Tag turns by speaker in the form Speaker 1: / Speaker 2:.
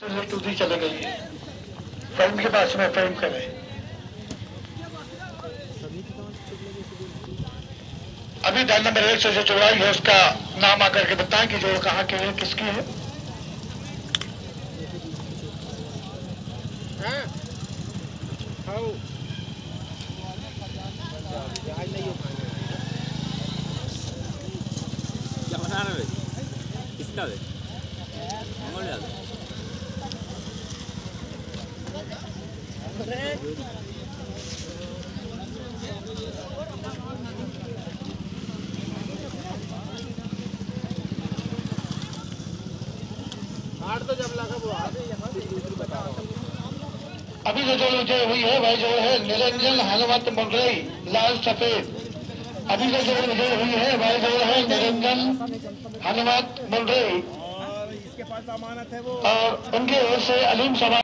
Speaker 1: टूटी चले गई है। फैम के पास में फैम करे। अभी दाल नंबर 1 से जो चौड़ाई है उसका नाम आकर के बताएं कि जो कहाँ के है, किसकी है।
Speaker 2: क्या बना रहे हो? किसका है? मंगल यादव। तो जब लगा वो
Speaker 1: अभी जो हुई है भाई जो है निरंजन हनुमत मुंडई लाल सफेद। अभी जो हुई है भाई जो है निरंजन हनुमत मुंडई
Speaker 3: और इसके पास अमानत है वो
Speaker 1: और उनकी ओर से अलीम सभा